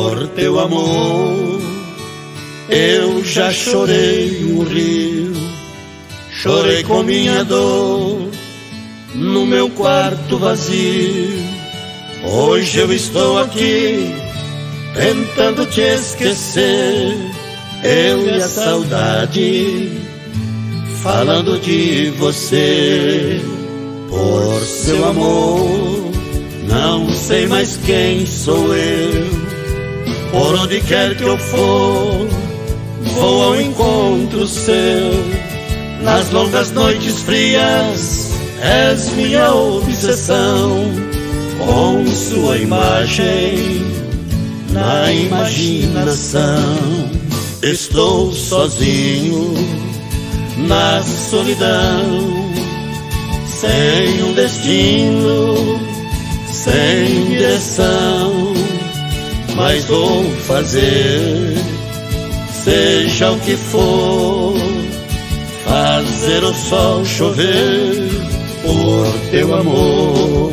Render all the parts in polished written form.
Por teu amor eu já chorei um rio, chorei com minha dor no meu quarto vazio. Hoje eu estou aqui tentando te esquecer, eu e a saudade falando de você. Por seu amor não sei mais quem sou eu, por onde quer que eu for vou ao encontro seu. Nas longas noites frias és minha obsessão, com sua imagem na imaginação. Estou sozinho na solidão, sem um destino, sem direção, mas vou fazer, seja o que for, fazer o sol chover por teu amor.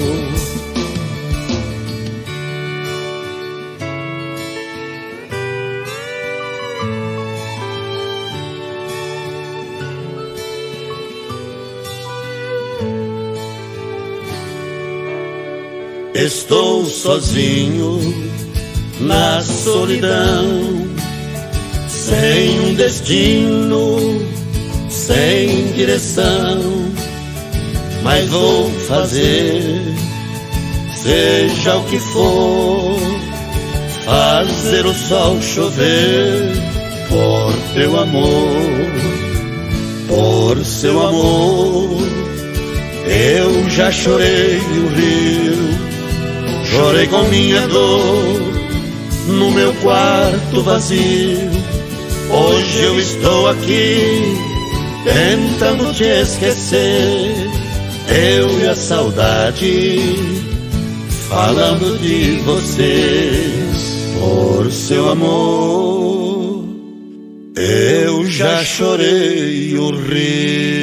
Estou sozinho na solidão, sem um destino, sem direção, mas vou fazer, seja o que for, fazer o sol chover por teu amor. Por seu amor eu já chorei o rio, chorei com minha dor no meu quarto vazio. Hoje eu estou aqui tentando te esquecer, eu e a saudade falando de vocês. Por seu amor eu já chorei o rio.